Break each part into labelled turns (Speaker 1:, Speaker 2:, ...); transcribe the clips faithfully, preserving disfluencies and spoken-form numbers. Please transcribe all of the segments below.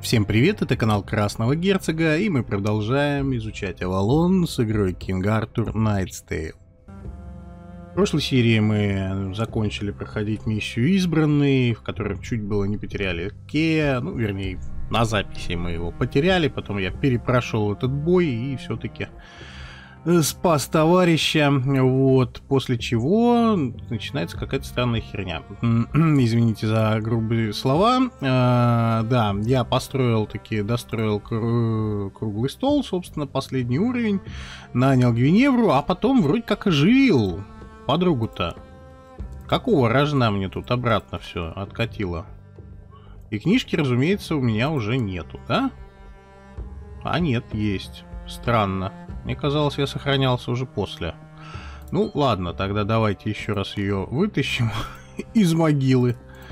Speaker 1: Всем привет, это канал Красного Герцога, и мы продолжаем изучать Авалон с игрой King Arthur Knight's Tale. В прошлой серии мы закончили проходить миссию Избранный, в которой чуть было не потеряли Кея, ну вернее на записи мы его потеряли, потом я перепрошел этот бой и все-таки спас товарища, вот, после чего начинается какая-то странная херня. Извините за грубые слова. А, да, я построил таки, достроил круглый стол, собственно, последний уровень, нанял Гвиневру, а потом вроде как оживил подругу-то. Какого рожна мне тут обратно все откатило? И книжки, разумеется, у меня уже нету, да? А нет, есть. Странно. Мне казалось, я сохранялся уже после. Ну, ладно, тогда давайте еще раз ее вытащим из могилы.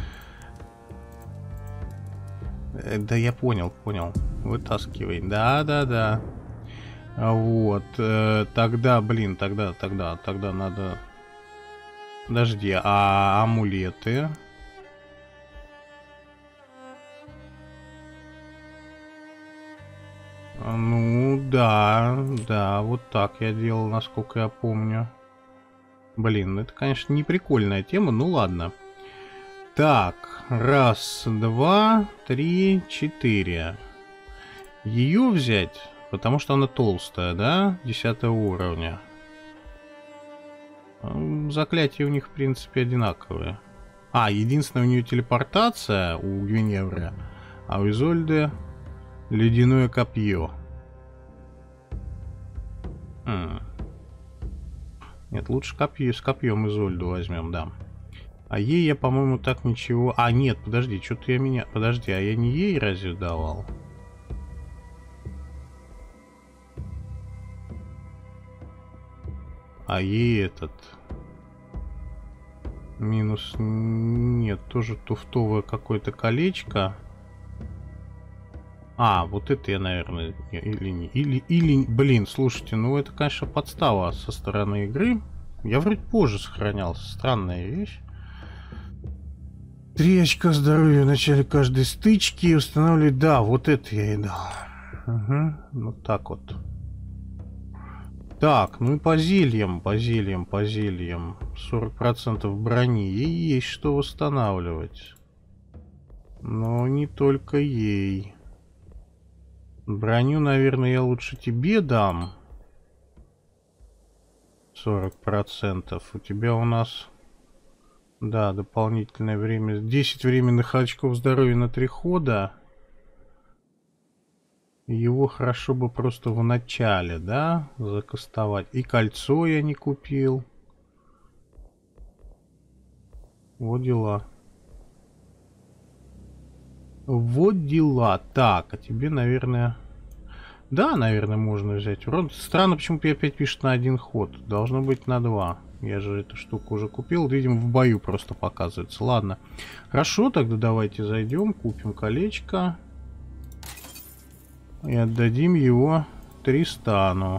Speaker 1: Да я понял, понял. Вытаскивай. Да-да-да. Вот. Тогда, блин, тогда, тогда, тогда надо... Подожди, а амулеты... Ну, да, да, вот так я делал, насколько я помню. Блин, это, конечно, не прикольная тема, ну ладно. Так, раз, два, три, четыре. Ее взять, потому что она толстая, да? Десятого уровня. Заклятия у них, в принципе, одинаковые. А, единственное, у нее телепортация у Гвиневры, а у Изольды... Ледяное копье. М. Нет, лучше копье, с копьем Изольду возьмем, да. А ей я, по-моему, так ничего... А, нет, подожди, что-то я меня... Подожди, а я не ей разве давал? А ей этот... Минус... Нет, тоже туфтовое какое-то колечко. А, вот это я, наверное, или не, или, или, блин, слушайте, ну это, конечно, подстава со стороны игры. Я вроде позже сохранялся, странная вещь. Три очка здоровья в начале каждой стычки устанавливать, да, вот это я и дал. Угу, вот так вот. Так, ну и по зельям, по зельям, по зельям. сорок процентов брони, ей есть что восстанавливать. Но не только ей. Броню, наверное, я лучше тебе дам. сорок процентов. У тебя у нас... Да, дополнительное время. десять временных очков здоровья на три хода. Его хорошо бы просто в начале, да, закастовать. И кольцо я не купил. Вот дела. Вот дела. Так, а тебе, наверное... Да, наверное, можно взять урон. Странно, почему-то опять пишет на один ход. Должно быть на два. Я же эту штуку уже купил. Видимо, в бою просто показывается. Ладно. Хорошо, тогда давайте зайдем, купим колечко. И отдадим его Тристану.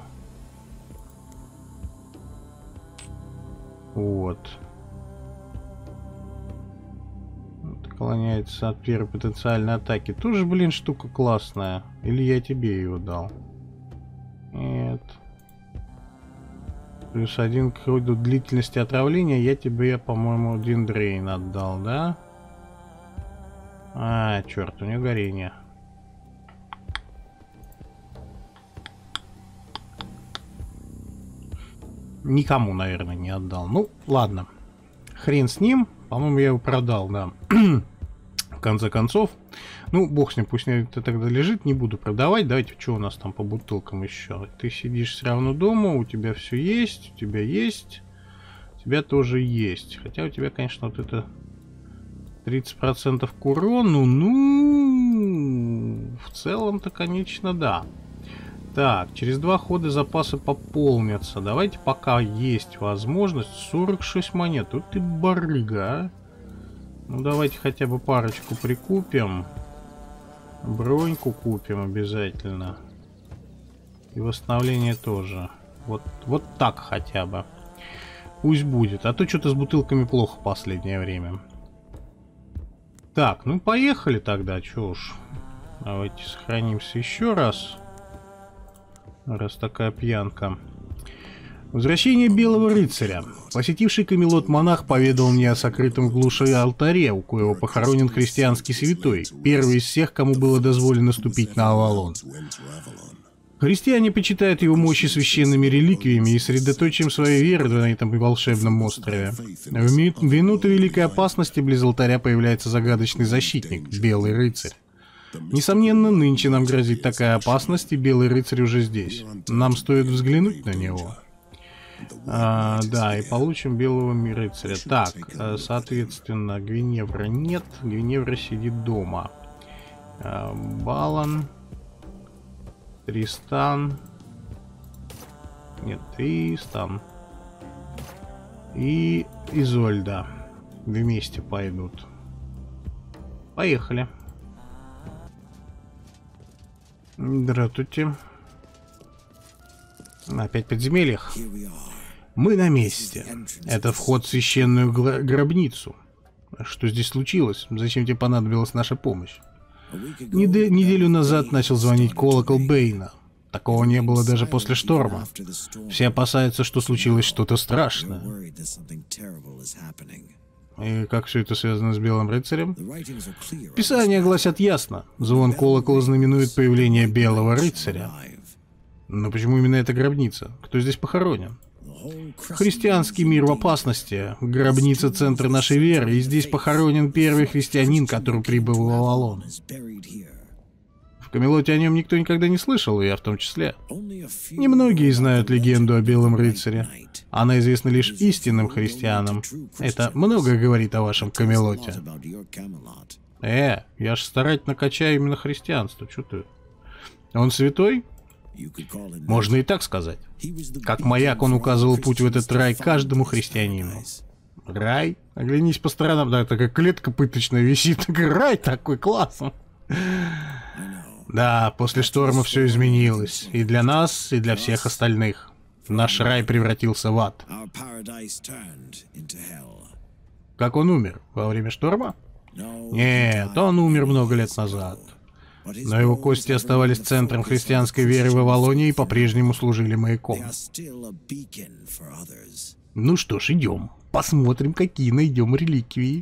Speaker 1: Вот. Уклоняется от первой потенциальной атаки. Тоже, блин, штука классная. Или я тебе его дал? Нет. Плюс один к ходу длительности отравления. Я тебе, по-моему, Дендрейн отдал, да? А, черт, у нее горение. Никому, наверное, не отдал. Ну, ладно. Хрен с ним. По-моему, я его продал, да. В конце концов. Ну, бог с ним, пусть это тогда лежит. Не буду продавать. Давайте, что у нас там по бутылкам еще? Ты сидишь все равно дома, у тебя все есть, у тебя есть. У тебя тоже есть. Хотя у тебя, конечно, вот это тридцать процентов к урону. Ну, в целом-то, конечно, да. Так, через два хода запасы пополнятся. Давайте, пока есть возможность. сорок шесть монет. Вот ты барыга, а. Ну, давайте хотя бы парочку прикупим. Броньку купим обязательно. И восстановление тоже. Вот, вот так хотя бы. Пусть будет. А то что-то с бутылками плохо в последнее время. Так, ну поехали тогда, чё уж. Давайте сохранимся еще раз. Раз такая пьянка. Возвращение Белого Рыцаря. Посетивший Камелот монах поведал мне о сокрытом в глуши алтаре, у коего похоронен христианский святой, первый из всех, кому было дозволено ступить на Авалон. Христиане почитают его мощи священными реликвиями и средоточием своей веры на этом волшебном острове. В минуту великой опасности близ алтаря появляется загадочный защитник, Белый Рыцарь. Несомненно, нынче нам грозит такая опасность, и Белый Рыцарь уже здесь. Нам стоит взглянуть на него. А, да, и получим Белого Рыцаря. Так, соответственно, Гвиневра нет. Гвиневра сидит дома. А, Балан. Тристан. Нет, Тристан. И Изольда. Вместе пойдут. Поехали. Здравствуйте. Опять в подземельях. Мы на месте. Это вход в священную гробницу. Что здесь случилось? Зачем тебе понадобилась наша помощь? Нед неделю назад начал звонить колокол Бэйна. Такого не было даже после шторма. Все опасаются, что случилось что-то страшное. И как все это связано с Белым Рыцарем? Писания гласят ясно. Звон колокола знаменует появление Белого Рыцаря. Но почему именно эта гробница? Кто здесь похоронен? Христианский мир в опасности. Гробница — центр нашей веры, и здесь похоронен первый христианин, который прибыл в Авалон. В Камелоте о нем никто никогда не слышал, и я в том числе. Немногие знают легенду о Белом Рыцаре. Она известна лишь истинным христианам. Это многое говорит о вашем Камелоте. Э, я ж старательно качаю именно христианство, чё ты? Он святой? Можно и так сказать. Как маяк он указывал путь в этот рай каждому христианину. Рай? Оглянись по сторонам, да, такая клетка пыточная висит. Рай такой, классно. Да, после шторма все изменилось. И для нас, и для всех остальных. Наш рай превратился в ад. Как он умер? Во время шторма? Нет, он умер много лет назад. Но его кости оставались центром христианской веры в Авалоне и по-прежнему служили маяком. Ну что ж, идем. Посмотрим, какие найдем реликвии.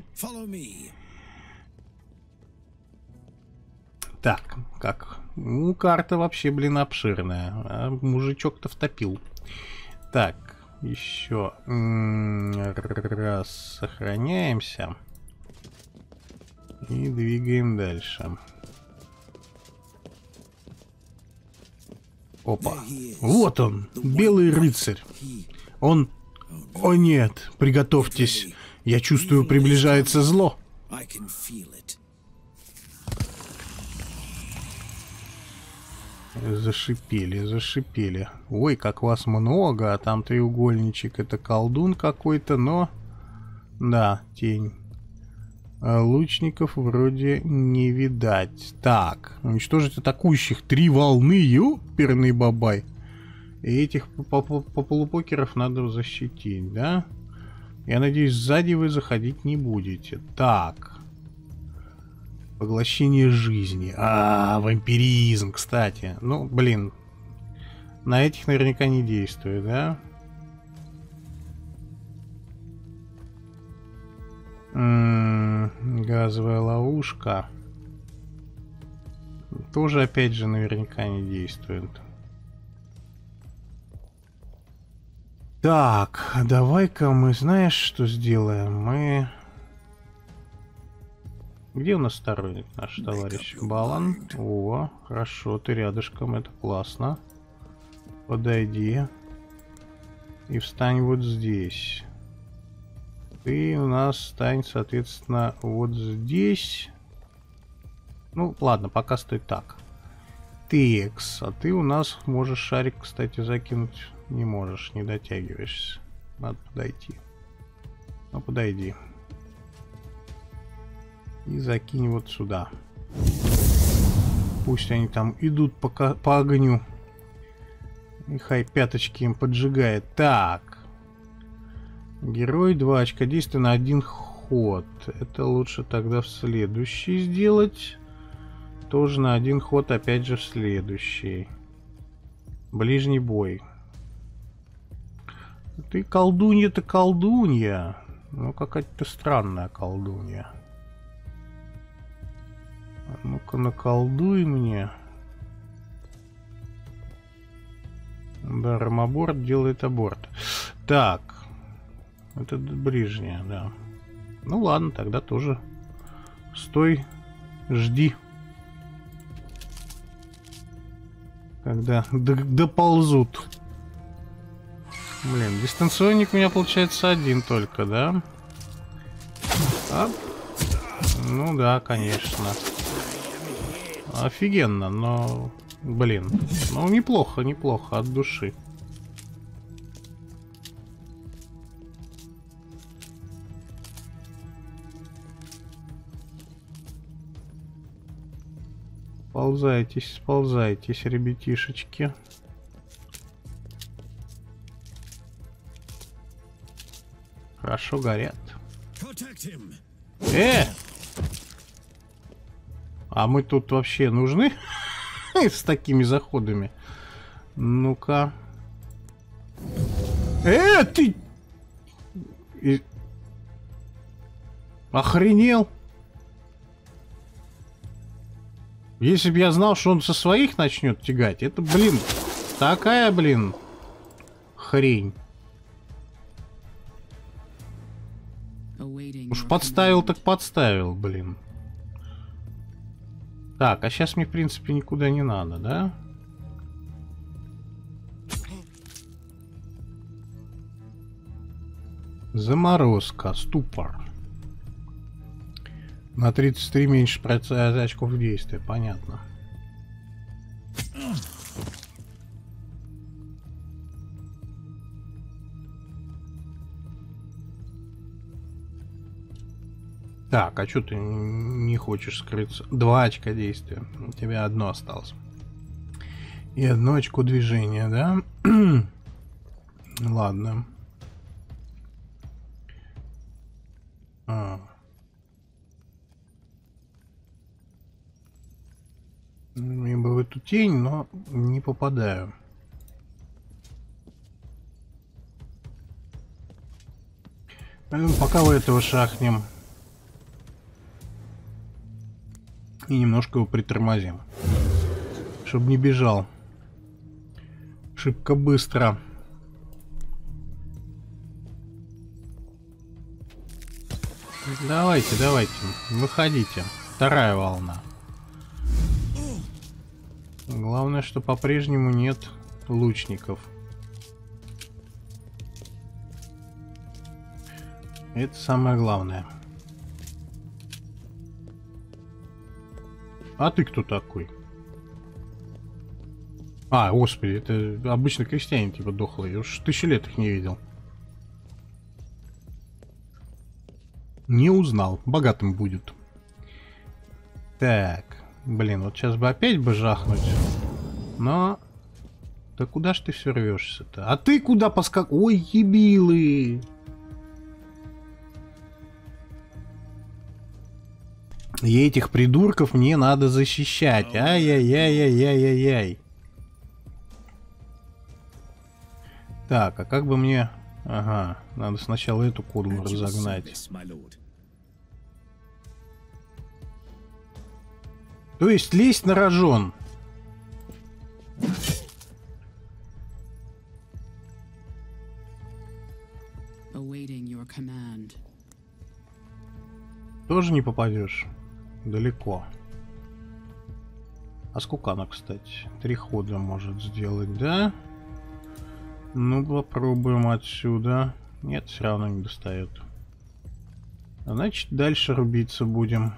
Speaker 1: Так, как? Ну, карта вообще, блин, обширная. А мужичок-то втопил. Так, еще раз сохраняемся. И двигаем дальше. Опа. Вот он, Белый Рыцарь. Он... О нет, приготовьтесь. Я чувствую, приближается зло. Зашипели, зашипели. Ой, как вас много, а там треугольничек. Это колдун какой-то, но... Да, тень. А лучников вроде не видать. Так, уничтожить атакующих. Три волны, ёперный бабай. И этих полупокеров надо защитить, да? Я надеюсь, сзади вы заходить не будете. Так. Поглощение жизни. А, вампиризм, кстати. Ну, блин. На этих наверняка не действует, да? М-м, газовая ловушка. Тоже, опять же, наверняка не действует. Так, давай-ка мы, знаешь, что сделаем? Мы... Где у нас сторонник наш товарищ? Балан. О, хорошо, ты рядышком, это классно. Подойди. И встань вот здесь. Ты у нас стань, соответственно, вот здесь. Ну, ладно, пока стой так. Текс, а ты у нас можешь шарик, кстати, закинуть. Не можешь, не дотягиваешься. Надо подойти. Ну, подойди. И закинь вот сюда. Пусть они там идут по, по огню. И хай пяточки им поджигает. Так. Герой два очка действия на один ход. Это лучше тогда в следующий сделать. Тоже на один ход, опять же, в следующий. Ближний бой. Ты колдунья-то колдунья. Ну, какая-то странная колдунья. А ну-ка, наколдуй мне. Да, ромаборд делает аборт. Так. Это ближняя, да. Ну ладно, тогда тоже. Стой, жди. Когда доползут. Блин, дистанционник у меня получается один только, да? А? Ну да, конечно. Офигенно, но... Блин. Ну, неплохо, неплохо, от души. Сползайтесь, сползайтесь, ребятишечки. Хорошо горят. Э! А мы тут вообще нужны? С такими заходами. Ну-ка. Э, ты! И... Охренел? Если бы я знал, что он со своих начнет тягать, это, блин, такая, блин, хрень. Уж подставил, так подставил, блин. Так, а сейчас мне, в принципе, никуда не надо, да? Заморозка, ступор. На тридцать три меньше очков действия, понятно. Так, а что ты не хочешь скрыться? Два очка действия. У тебя одно осталось. И одно очко движения, да? Ладно. А. Мне бы в эту тень, но не попадаю. Пока у этого шахнем. И немножко его притормозим. Чтобы не бежал. Шибко быстро. Давайте, давайте. Выходите. Вторая волна. Главное, что по-прежнему нет лучников. Это самое главное. А ты кто такой? А, господи, это обычно крестьяне типа дохлые. Я уж тысячи лет их не видел. Не узнал. Богатым будет. Так. Блин, вот сейчас бы опять бы жахнуть. Но... Да куда ж ты все рвешься-то? А ты куда поскак... Ой, ебилы! И этих придурков мне надо защищать. Ай-яй-яй-яй-яй-яй-яй. Так, а как бы мне... Ага, надо сначала эту курлу разогнать. То есть лезть на рожон. Тоже не попадешь. Далеко. А сколько она, кстати? Три хода может сделать, да? Ну, попробуем отсюда. Нет, все равно не достает. Значит, дальше рубиться будем.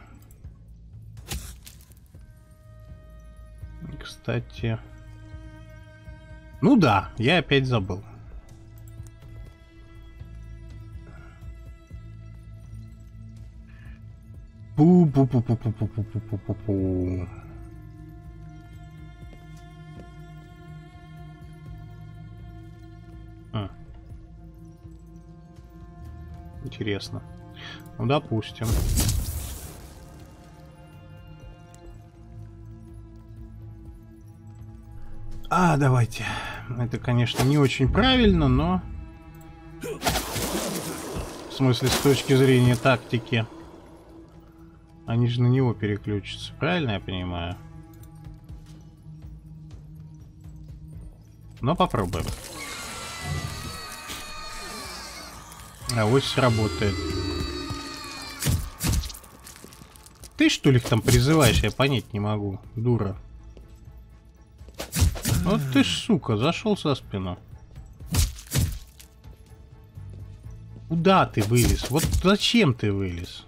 Speaker 1: Кстати. Ну да, я опять забыл. Пу-пу-пу-пу-пу-пу-пу-пу-пу-пу. А. Интересно. Ну, допустим. А, давайте. Это, конечно, не очень правильно, но... В смысле, с точки зрения тактики. Они же на него переключатся. Правильно я понимаю? Но попробуем. А вот сработает. Ты что ли их там призываешь? Я понять не могу. Дура. Вот ты ж, сука, зашел со спину. Куда ты вылез? Вот зачем ты вылез?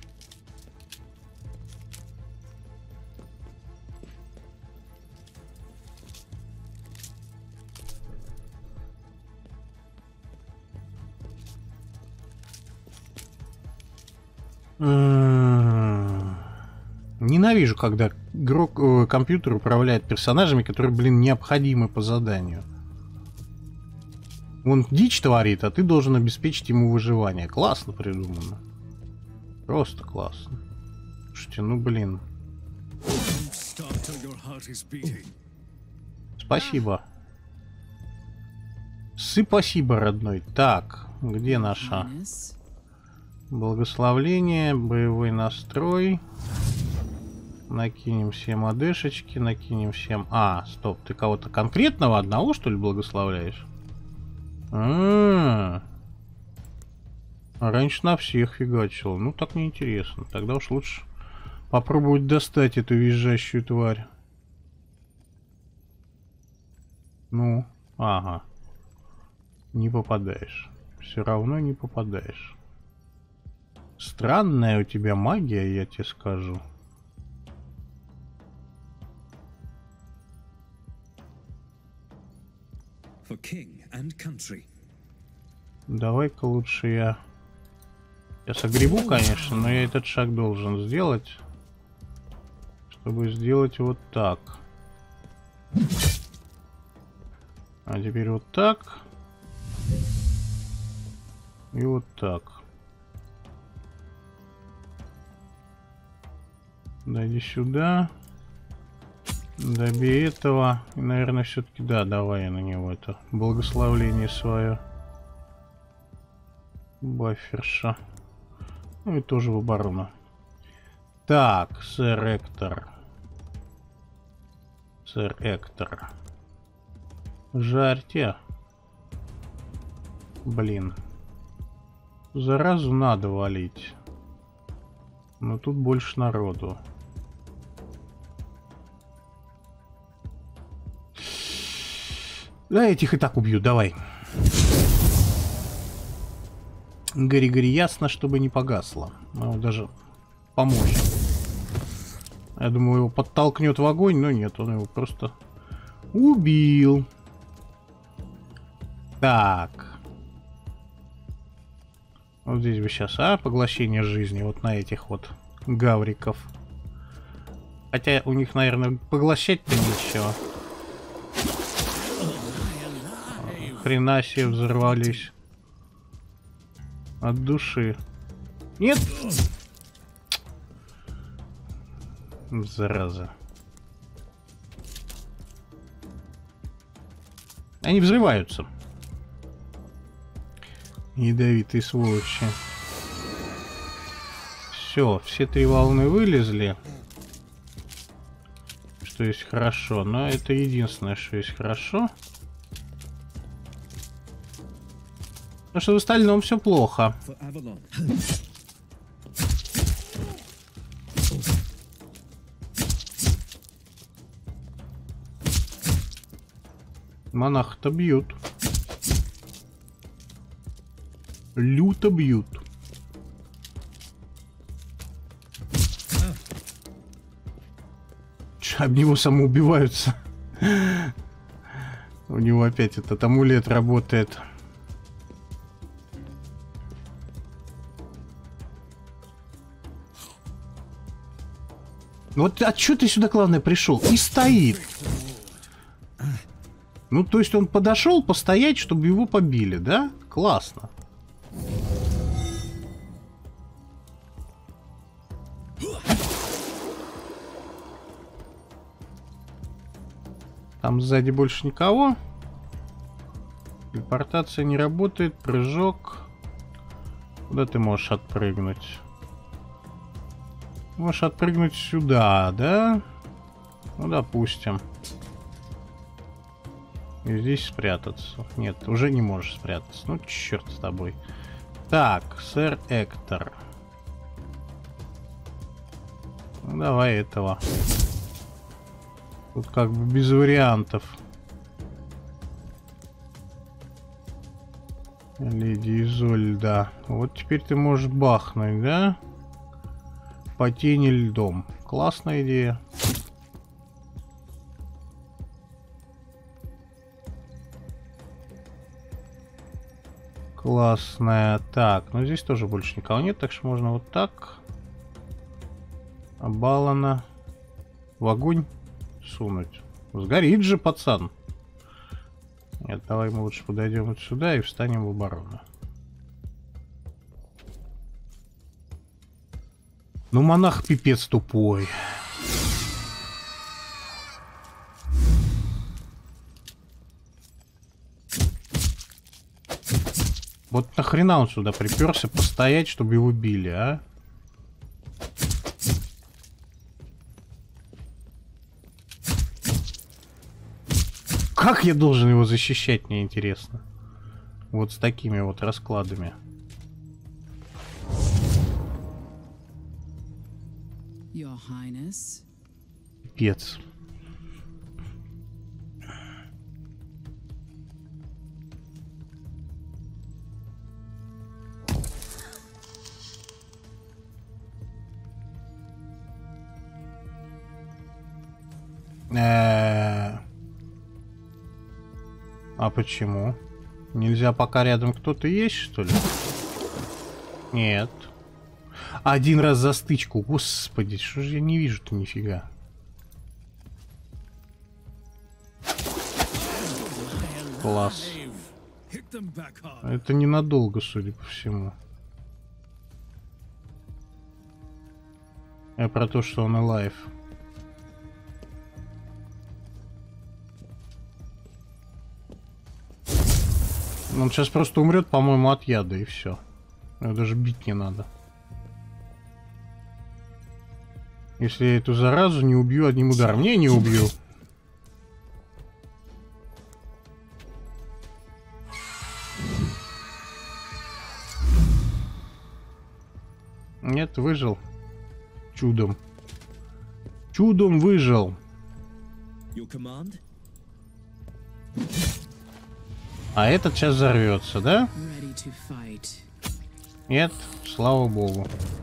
Speaker 1: Ненавижу, когда игрок, э, компьютер управляет персонажами, которые, блин, необходимы по заданию. Он дичь творит, а ты должен обеспечить ему выживание. Классно придумано. Просто классно. Слушайте, ну блин. Спасибо. Спасибо, родной. Так, где наша? Благословление, боевой настрой. Накинем всем адешечки, накинем всем... А, стоп, ты кого-то конкретного одного, что ли, благословляешь? А, -а, а раньше на всех фигачил. Ну, так неинтересно. Тогда уж лучше попробовать достать эту визжащую тварь. Ну, ага. Не попадаешь. Все равно не попадаешь. Странная у тебя магия, я тебе скажу. Давай-ка лучше я... Я согребу, конечно, но я этот шаг должен сделать, чтобы сделать вот так. А теперь вот так. И вот так. Дойди сюда. Добей этого. И, наверное, все-таки, да, давай я на него это благословление свое. Бафферша. Ну и тоже в оборону. Так, сэр Эктор. Сэр Эктор. Жарьте. Блин. Заразу надо валить. Но тут больше народу. Да, этих и так убью, давай. Гори-гори ясно, чтобы не погасло. Мы даже поможем. Я думаю, его подтолкнет в огонь, но нет, он его просто убил. Так. Вот здесь бы сейчас, а, поглощение жизни вот на этих вот гавриков. Хотя у них, наверное, поглощать-то нечего. Хрена себе взорвались. От души. Нет! Зараза. Они взрываются. Ядовитые сволочи. Все, все три волны вылезли. Что есть хорошо. Но это единственное, что есть хорошо. Потому что в остальном все плохо. Монах-то бьют. Люто бьют. Че, об него самоубиваются. У него опять этот амулет работает. Вот а чё ты сюда, главное, пришел? И стоит. Ну, то есть он подошел постоять, чтобы его побили, да? Классно. Там сзади больше никого. Телепортация не работает. Прыжок. Куда ты можешь отпрыгнуть? Можешь отпрыгнуть сюда, да? Ну, допустим. И здесь спрятаться. Нет, уже не можешь спрятаться. Ну, черт с тобой. Так, сэр Эктор. Ну, давай этого. Тут как бы без вариантов. Леди Изольда. Вот теперь ты можешь бахнуть, да? По тени льдом. Классная идея. Классная. Так, ну здесь тоже больше никого нет, так что можно вот так. Абалана в огонь сунуть. Сгорит же, пацан. Нет, давай мы лучше подойдем вот сюда и встанем в оборону. Ну, монах пипец тупой. Вот нахрена он сюда приперся постоять, чтобы его били, а? Как я должен его защищать, мне интересно. Вот с такими вот раскладами. Пипец. Э-э-э. А почему? Нельзя, пока рядом кто-то есть, что ли? Нет. Один раз за стычку. Господи, что же я не вижу-то нифига. Класс. Это ненадолго, судя по всему. Я про то, что он alive. Он сейчас просто умрет, по-моему, от яда, и все. Его даже бить не надо. Если я эту заразу не убью одним ударом. Не, не убью. Нет, выжил. Чудом. Чудом выжил. А этот сейчас взорвется, да? Нет, слава богу.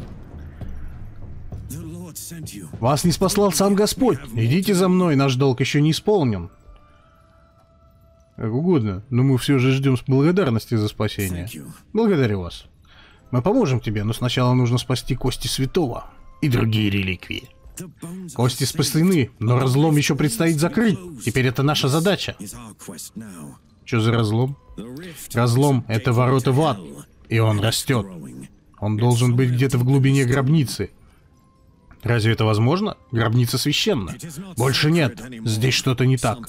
Speaker 1: Вас не спаслал сам Господь. Идите за мной, наш долг еще не исполнен. Как угодно, но мы все же ждем с благодарности за спасение. Благодарю вас. Мы поможем тебе, но сначала нужно спасти кости святого и другие реликвии. Кости спасены, но разлом еще предстоит закрыть. Теперь это наша задача. Что за разлом? Разлом — это ворота в ад, и он растет. Он должен быть где-то в глубине гробницы. Разве это возможно? Гробница священна. Больше нет. Здесь что-то не так.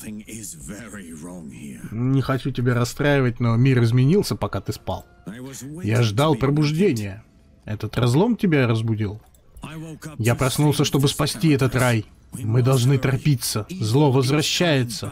Speaker 1: Не хочу тебя расстраивать, но мир изменился, пока ты спал. Я ждал пробуждения. Этот разлом тебя разбудил? Я проснулся, чтобы спасти этот рай. Мы должны торопиться. Зло возвращается.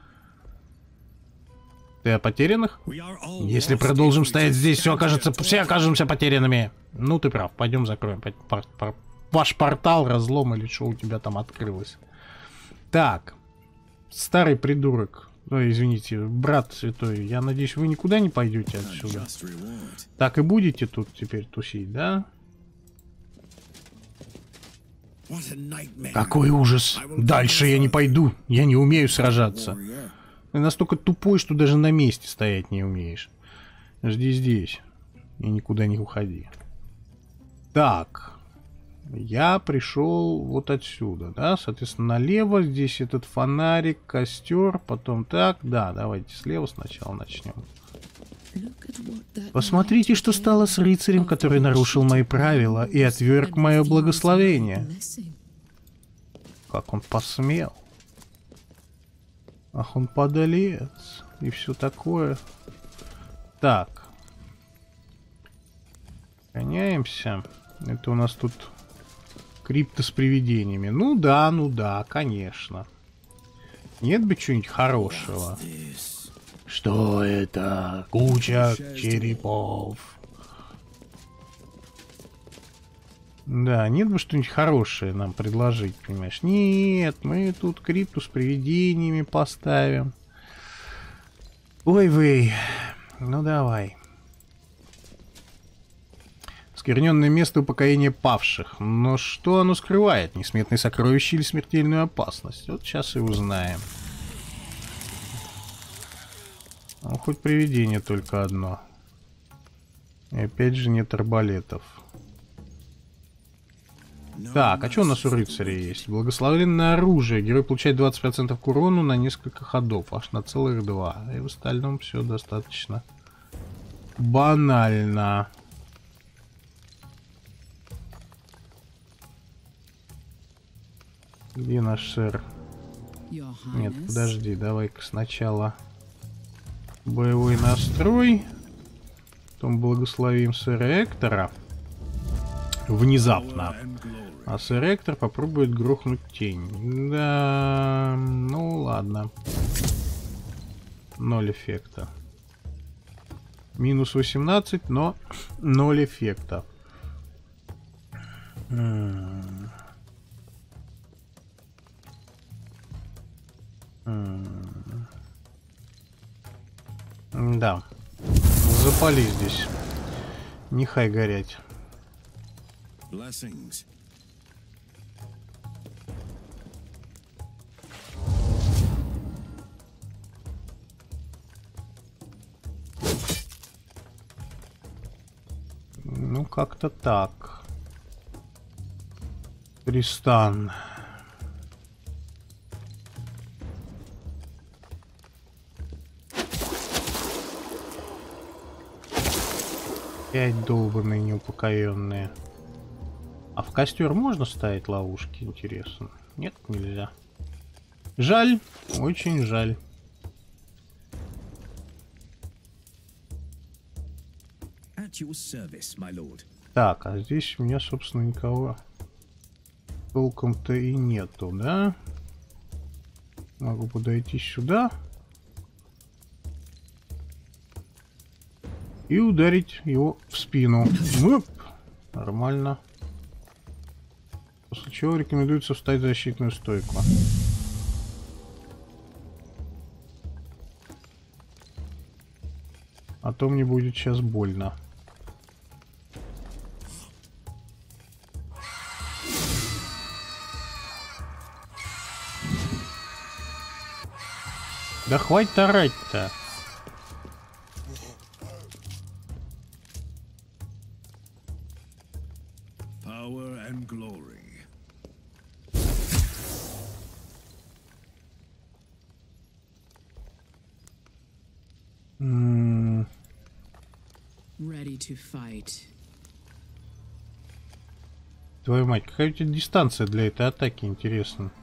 Speaker 1: Ты о потерянных? Если продолжим стоять здесь, все окажется, все окажемся потерянными. Ну, ты прав. Пойдем закроем пор пор ваш портал, разлом или что у тебя там открылось. Так. Старый придурок. Ой, извините, брат святой. Я надеюсь, вы никуда не пойдете отсюда. Так и будете тут теперь тусить, да? Какой ужас. Дальше я не пойду. Я не умею сражаться. Ты настолько тупой, что даже на месте стоять не умеешь. Жди здесь. И никуда не уходи. Так. Я пришел вот отсюда, да? Соответственно, налево. Здесь этот фонарик, костер. Потом так. Да, давайте слева сначала начнем. Посмотрите, что стало с рыцарем, который нарушил мои правила и отверг мое благословение. Как он посмел. Ах, он подолец. И все такое. Так. Гоняемся. Это у нас тут крипто с привидениями. Ну да, ну да, конечно. Нет бы чего-нибудь хорошего. Что это? Куча черепов. Да, нет бы что-нибудь хорошее нам предложить, понимаешь? Нет, мы тут крипту с привидениями поставим. Ой вы, ну давай. Скверненное место упокоения павших. Но что оно скрывает? Несметные сокровища или смертельную опасность? Вот сейчас и узнаем. Ну, хоть привидение только одно. И опять же нет арбалетов. Так, а что у нас у рыцаря есть? Благословенное оружие. Герой получает двадцать процентов к урону на несколько ходов. Аж на целых два. И в остальном все достаточно банально. Где наш сэр? Нет, подожди, давай-ка сначала боевой настрой. Потом благословим сэра Эктора. Внезапно. А сэр Эктор попробует грохнуть тень. Да, ну ладно. Ноль эффекта. Минус восемнадцать, но ноль эффекта. М-м. М-м. Да. Запали здесь. Нехай горять. Blessings. Ну, как-то так. Тристан. Пять долбаные неупокоенные. А в костер можно ставить ловушки, интересно? Нет, нельзя. Жаль, очень жаль. Так, а здесь у меня, собственно, никого толком-то и нету, да? Могу подойти сюда и ударить его в спину. Оп! Нормально. После чего рекомендуется встать в защитную стойку. А то мне будет сейчас больно. Да хватит орать-то. Твою мать, какая у тебя дистанция для этой атаки, интересно.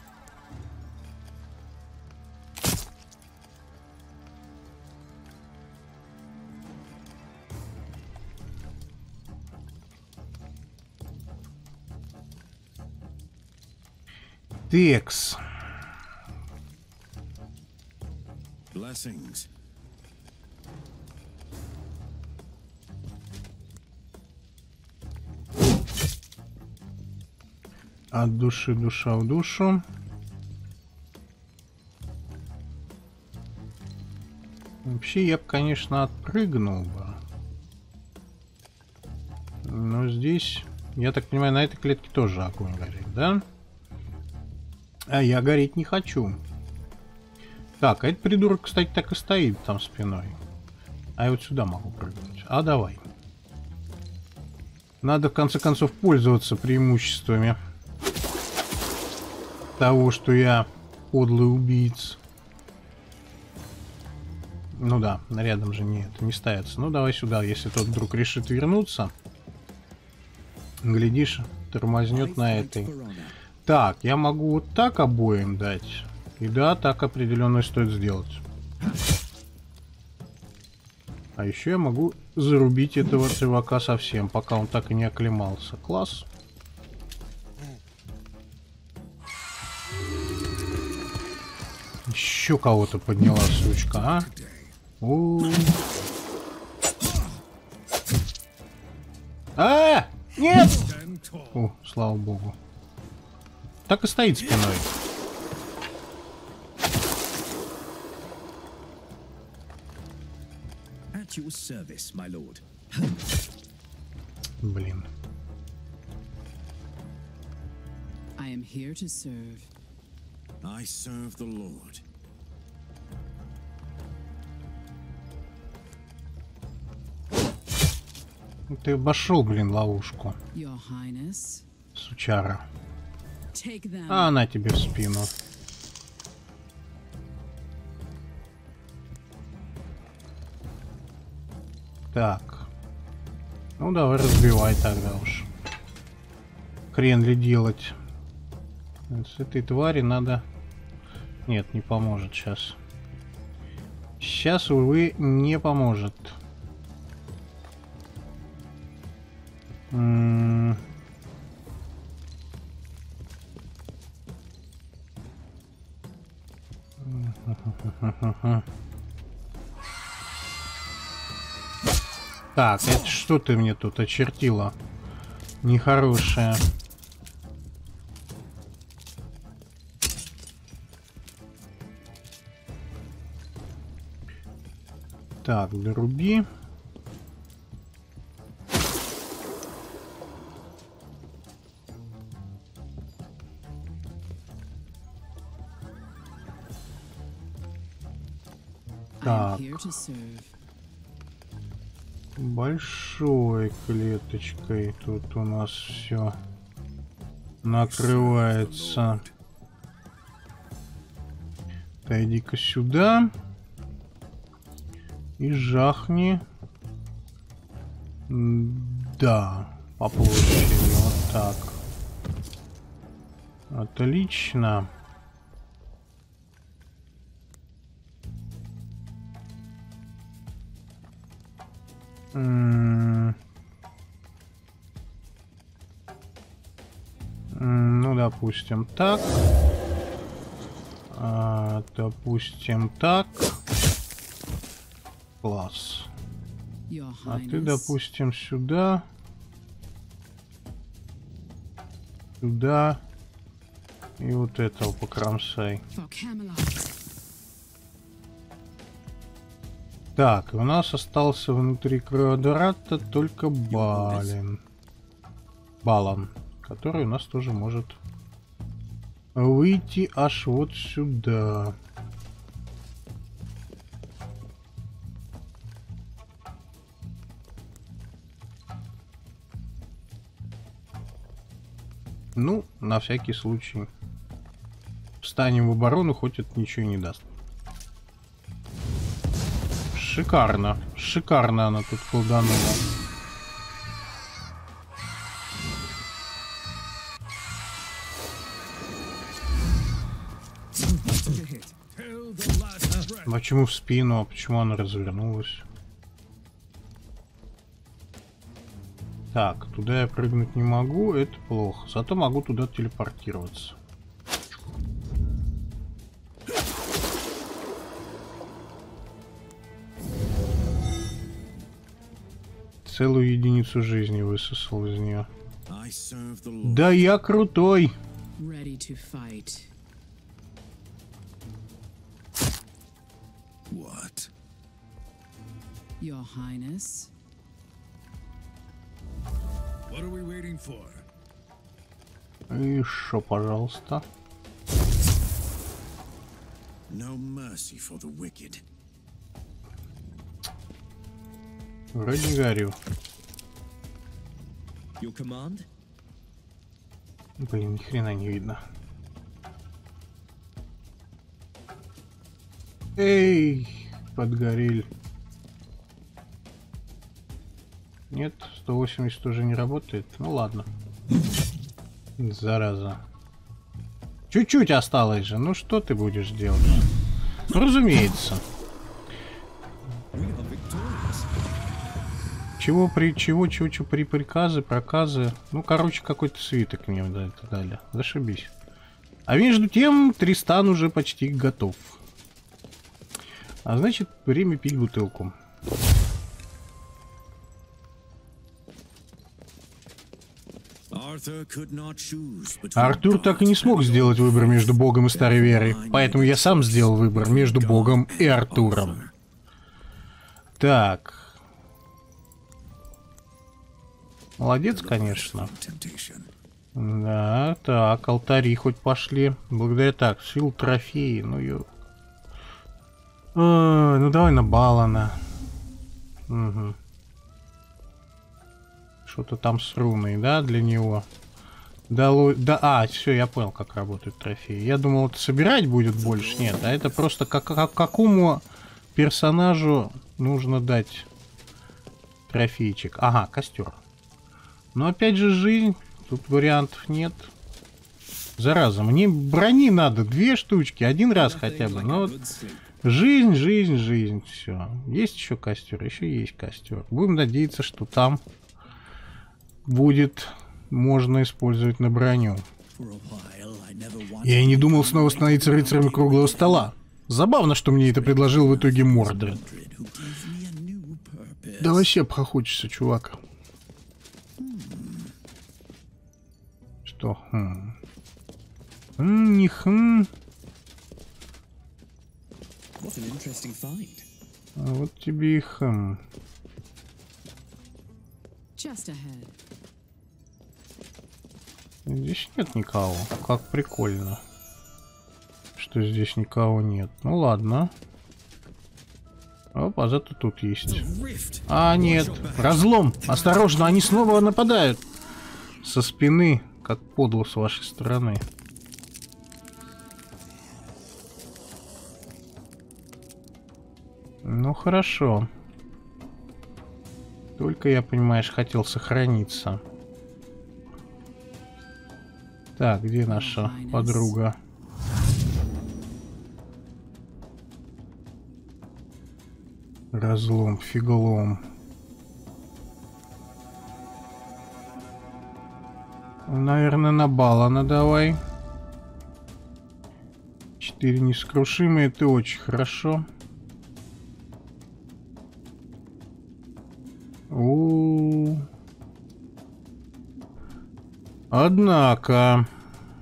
Speaker 1: Текс. Blessings. От души душа в душу. Вообще я бы, конечно, отпрыгнул бы. Но здесь, я так понимаю, на этой клетке тоже огонь горит, да? А я гореть не хочу. Так, а этот придурок, кстати, так и стоит там спиной. А я вот сюда могу прыгнуть. А давай. Надо, в конце концов, пользоваться преимуществами того, что я подлый убийца. Ну да, рядом же нет, не ставится. Ну давай сюда, если тот вдруг решит вернуться. Глядишь, тормознет на этой. Так, я могу вот так обоим дать. И да, так определенно стоит сделать. А еще я могу зарубить этого чувака совсем, пока он так и не оклемался. Класс. Еще кого-то подняла, сучка, а? У -у -у. А, нет! О, слава богу. Так и стоит спиной. Блин.
Speaker 2: I am here to serve.
Speaker 3: I serve the Lord.
Speaker 1: Ты обошел, блин, ловушку.
Speaker 2: Your Highness.
Speaker 1: Сучара.
Speaker 2: Take them.
Speaker 1: А она тебе в спину. Так. Ну давай разбивай тогда уж. Хрен ли делать. С этой твари надо... Нет, не поможет сейчас. Сейчас, увы, не поможет. М-м- Так, это что ты мне тут очертила? Нехорошее. Так, доруби. Так. Большой клеточкой тут у нас все накрывается. Да, иди-ка сюда. И жахни. Да, по площади. Вот так. Отлично. М-м- ну, допустим, так. А, допустим, так. Класс. А ты, допустим, сюда. Сюда. И вот этого покромсай. Так, у нас остался внутри квадрата только Балин. Балан, который у нас тоже может выйти аж вот сюда. Ну, на всякий случай. Встанем в оборону, хоть это ничего и не даст. Шикарно. Шикарно она тут колданула. Почему в спину? А почему она развернулась? Так, туда я прыгнуть не могу, это плохо. Зато могу туда телепортироваться. Целую единицу жизни высосал из нее. Да я крутой!
Speaker 3: What?
Speaker 2: Your Highness.
Speaker 3: What are we waiting for?
Speaker 1: Еще, пожалуйста.
Speaker 3: No mercy for the wicked.
Speaker 1: Вроде не горю.
Speaker 3: Your command?
Speaker 1: Блин, ни хрена не видно. Эй, подгорель. Нет, сто восемьдесят уже не работает. Ну ладно. Зараза. Чуть-чуть осталось же. Ну что ты будешь делать? Ну, разумеется. Чего при... Чего, чего, чего, при приказы, проказы. Ну, короче, какой-то свиток мне дали. Зашибись. А между тем, Тристан уже почти готов. А значит, время пить бутылку. Артур так и не смог сделать выбор между Богом и Старой Верой. Поэтому я сам сделал выбор между Богом и Артуром. Так. Молодец, конечно. Да, так, алтари хоть пошли. Благодаря так, сил трофеи, ну ё... А, ну давай на Балана. Угу. Что-то там с руной, да, для него. Да, да, а, все, я понял, как работают трофеи. Я думал, это собирать будет больше. Нет, а это просто как, как какому персонажу нужно дать трофейчик. Ага, костер. Но опять же жизнь. Тут вариантов нет. Зараза, мне брони надо. Две штучки. Один раз хотя бы. Но вот жизнь, жизнь, жизнь. Все. Есть еще костер. Еще есть костер. Будем надеяться, что там будет можно использовать на броню. Я и не думал снова становиться рыцарем круглого стола. Забавно, что мне это предложил в итоге Мордред. Да вообще обхохочешься, чувак. Что? Хм. Хм, не хм. А вот тебе и хм. Здесь нет никого. Как прикольно, что здесь никого нет. Ну ладно. Оп, а зато тут есть. А, нет. Разлом. Осторожно, они снова нападают. Со спины. Как подло с вашей стороны. Ну, хорошо. Только я, понимаешь, хотел сохраниться. Так, где наша подруга? Разлом, фиглом. Наверное, на Балана давай. Четыре нескрушимые, это очень хорошо. У-у-у. Однако...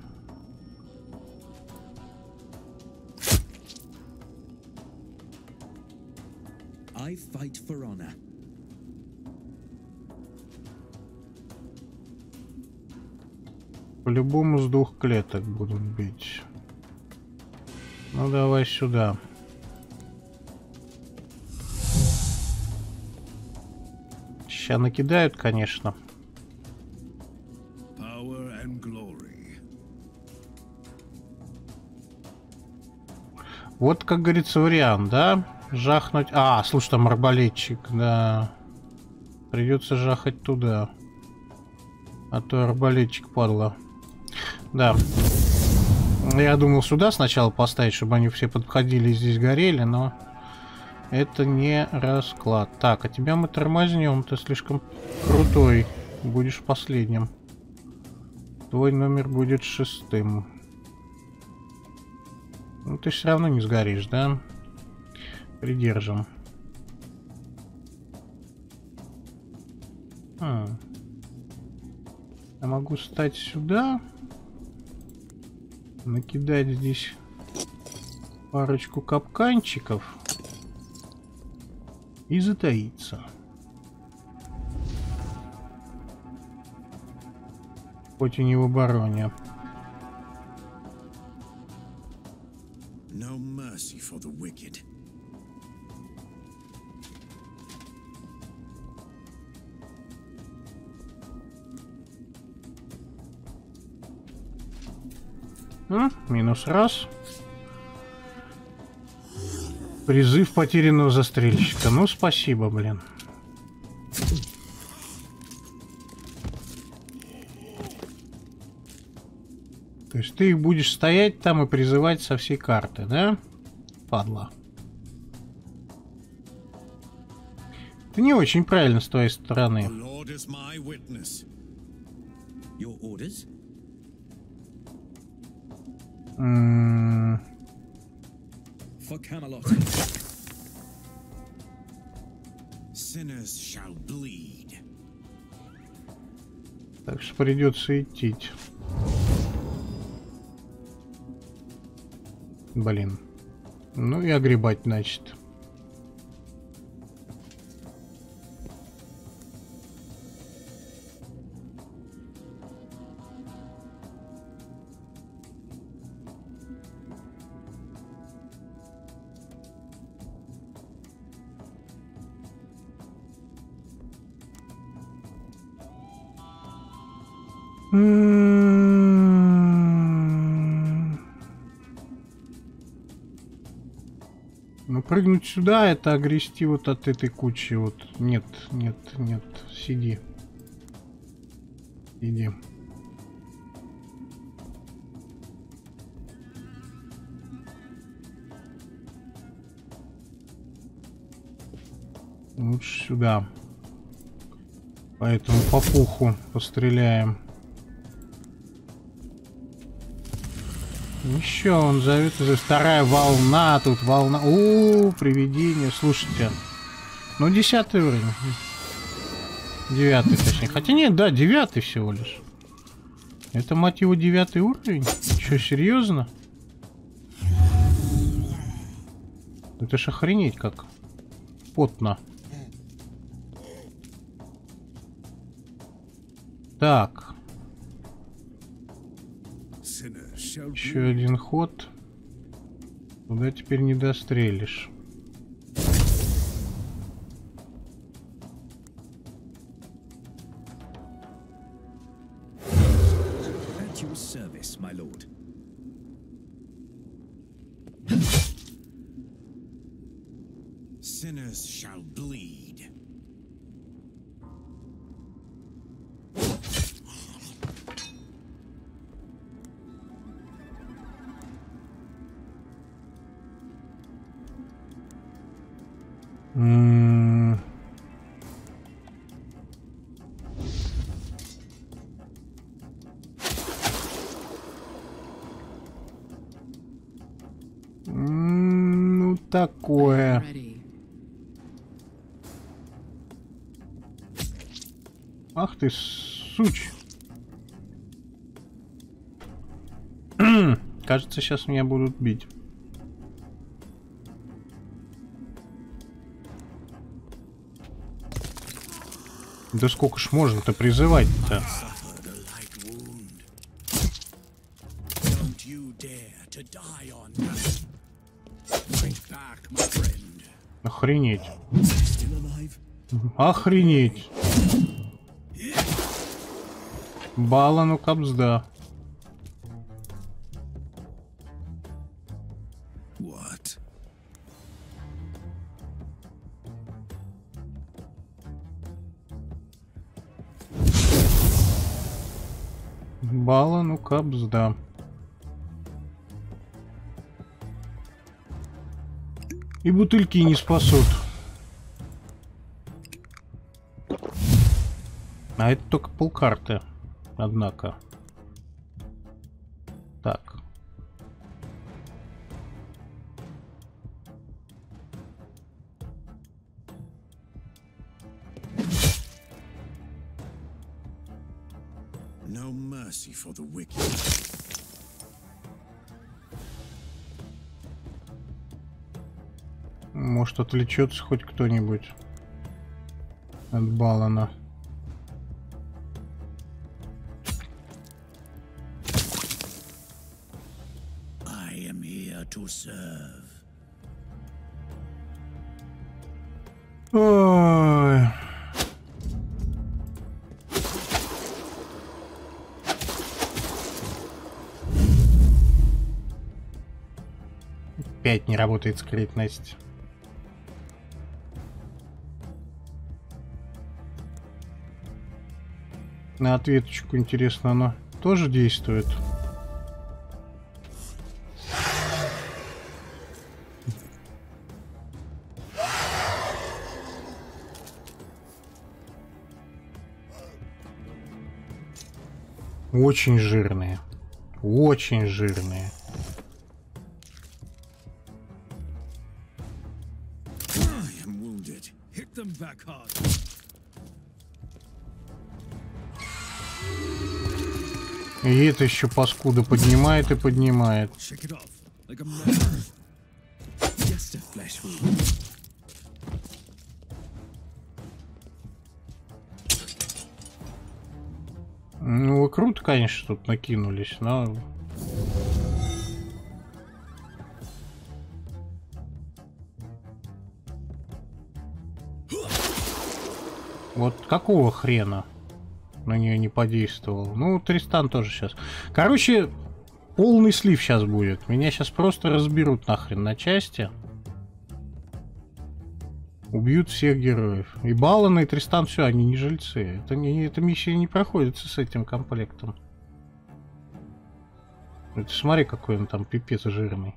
Speaker 3: I fight for honor.
Speaker 1: По-любому с двух клеток будут бить. Ну давай сюда. Сейчас накидают, конечно.
Speaker 3: Power and glory.
Speaker 1: Вот, как говорится, вариант, да? Жахнуть... А, слушай, там арбалетчик, да. Придется жахать туда. А то арбалетчик, падла. Да. Я думал сюда сначала поставить, чтобы они все подходили и здесь горели, но это не расклад. Так, а тебя мы тормознем. Ты слишком крутой. Будешь последним. Твой номер будет шестым. Ну, ты все равно не сгоришь, да? Придержим. Хм. Я могу встать сюда. Накидать здесь парочку капканчиков. И затаиться. Хоть и не в обороне.
Speaker 3: No mercy for the wicked.
Speaker 1: А, минус раз. Призыв потерянного застрельщика. Ну, спасибо, блин. То есть ты будешь стоять там и призывать со всей карты, да? Падла. Это не очень правильно с твоей стороны.
Speaker 3: The Lord is my witness. Your orders?
Speaker 1: М,
Speaker 3: For Camelot. Sinners shall bleed.
Speaker 1: Так что придется идти. Блин. Ну и огребать, значит. М-м-м. Ну, прыгнуть сюда, это огрести вот от этой кучи. Вот. Нет, нет, нет. Сиди. Иди. Лучше сюда. Поэтому по пуху постреляем. Еще он зовет уже вторая волна. Тут волна. О, привидение. Слушайте. Ну, десятый уровень. Девятый, точнее. Хотя нет, да, девятый всего лишь. Это, мать его, девятый уровень? Что, серьезно? Это ж охренеть как. Потно. Так. Еще один ход. Туда теперь не дострелишь.
Speaker 3: At your service, my lord. Sinners shall bleed.
Speaker 1: М-м-м. М, ну такое.
Speaker 2: Ready.
Speaker 1: Ах ты, суч. Кажется, сейчас меня будут бить. Да сколько ж можно-то призывать-то?
Speaker 3: Suffered a light wound. Don't you dare to die on that. Fight back, my friend.
Speaker 1: Охренеть.
Speaker 3: Still alive?
Speaker 1: Охренеть. Балану капсда.
Speaker 3: What?
Speaker 1: Балану капсда. И бутыльки не спасут. А это только полкарты. Однако. Так.
Speaker 3: No mercy for the wicked.
Speaker 1: Может, отвлечется хоть кто-нибудь от Балана.
Speaker 3: I am here to serve.
Speaker 1: Ой. Опять не работает скрытность. На ответочку, интересно, она тоже действует? Очень жирные. Очень жирные.
Speaker 3: I am wounded. Hit them back hard.
Speaker 1: И это еще паскуда поднимает и поднимает.
Speaker 3: Shake it off like a man. Just a flesh wound.
Speaker 1: Ну, вы круто, конечно, тут накинулись, но... Вот какого хрена на нее не подействовал? Ну, Тристан тоже сейчас. Короче, полный слив сейчас будет. Меня сейчас просто разберут нахрен на части. Убьют всех героев. И Баллон, и Тристан, все, они не жильцы. Это не, эта миссия не проходится с этим комплектом. Это смотри, какой он там пипец жирный.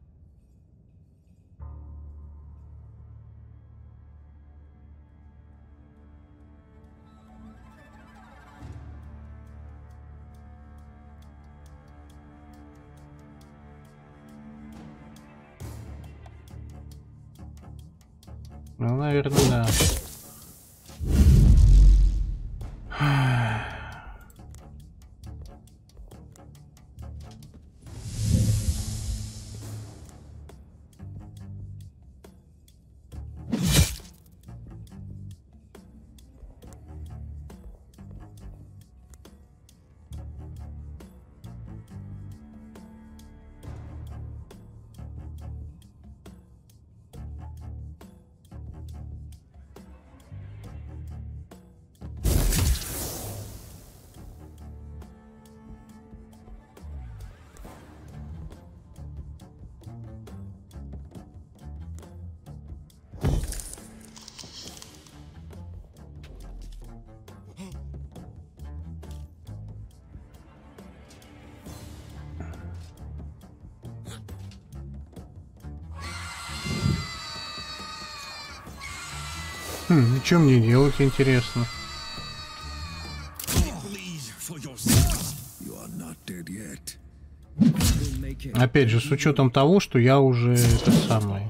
Speaker 1: Ну, наверное, да. Хм, и что мне делать, интересно? Опять же, с учетом того, что я уже это самое.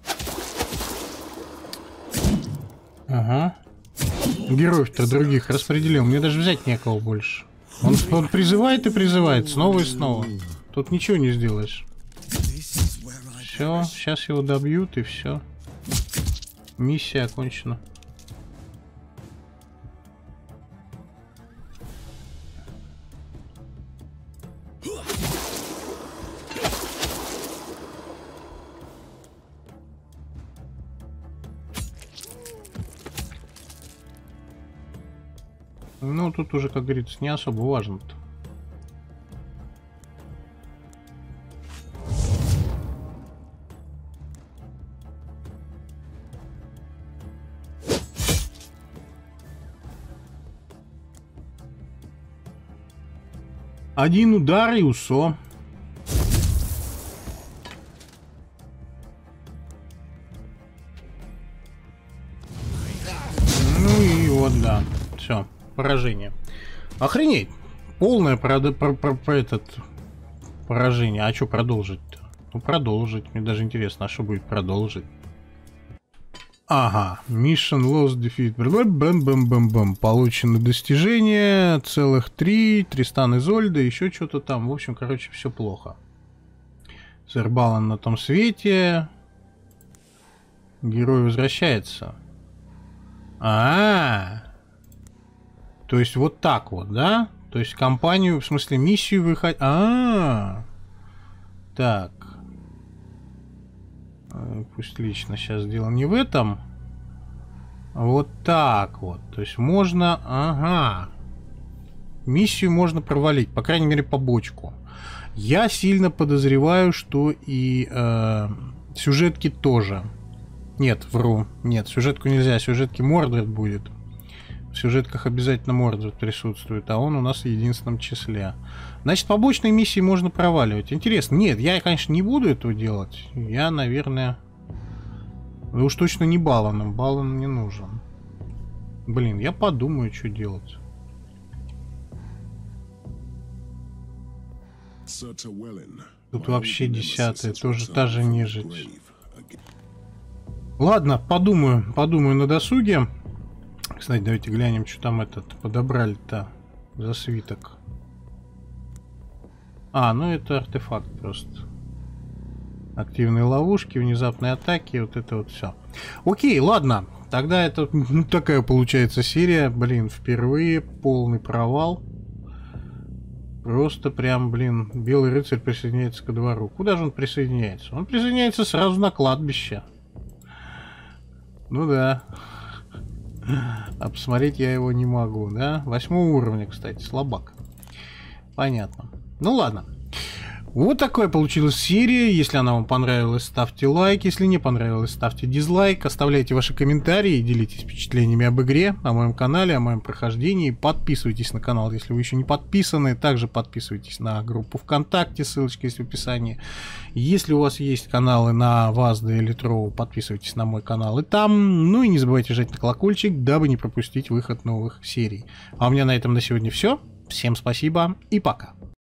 Speaker 1: Ага. Героев-то других распределил. Мне даже взять некого больше. Он, он призывает и призывает снова и снова. Тут ничего не сделаешь. Все, сейчас его добьют и все. Миссия окончена. Ну, тут уже, как говорится, не особо важно-то. Один удар и усо. Ну и вот, да. Все. Поражение. Охренеть. Полное про, про, про, про этот поражение. А что продолжить-то? Ну, продолжить. Мне даже интересно, а что будет продолжить? Ага. Mission lost defeat. Бэм-бэм-бэм-бэм. Получено достижение. Целых три. Тристан Изольда. Еще что-то там. В общем, короче, все плохо. Сэр Баллон на том свете. Герой возвращается. А-а-а. То есть вот так вот, да? То есть компанию, в смысле миссию выходить... А, -а, а Так. Пусть лично сейчас дело не в этом. Вот так вот. То есть можно... Ага. Миссию можно провалить. По крайней мере, побочку. Я сильно подозреваю, что и э, сюжетки тоже. Нет, вру. Нет, сюжетку нельзя. Сюжетки Мордред будет. В сюжетках обязательно Мордред присутствует, а он у нас в единственном числе. Значит, побочные миссии можно проваливать. Интересно. Нет, я, конечно, не буду этого делать. Я, наверное... Ну уж точно не Баллоном. Баллон не нужен. Блин, я подумаю, что делать. Тут вообще десятая, тоже та же нежить. Ладно, подумаю, подумаю на досуге. Кстати, давайте глянем, что там этот подобрали-то за свиток. А, ну это артефакт просто. Активные ловушки, внезапные атаки, вот это вот все. Окей, ладно. Тогда это ну, такая получается серия. Блин, впервые полный провал. Просто прям, блин, Белый рыцарь присоединяется ко двору. Куда же он присоединяется? Он присоединяется сразу на кладбище. Ну да. А посмотреть я его не могу, да? Восьмого уровня, кстати, слабак. Понятно. Ну ладно. Вот такая получилась серия. Если она вам понравилась, ставьте лайк. Если не понравилась, ставьте дизлайк. Оставляйте ваши комментарии, делитесь впечатлениями об игре, о моем канале, о моем прохождении. Подписывайтесь на канал, если вы еще не подписаны. Также подписывайтесь на группу ВКонтакте, ссылочка есть в описании. Если у вас есть каналы на Вазда или Троу, подписывайтесь на мой канал и там. Ну и не забывайте жать на колокольчик, дабы не пропустить выход новых серий. А у меня на этом на сегодня все. Всем спасибо и пока.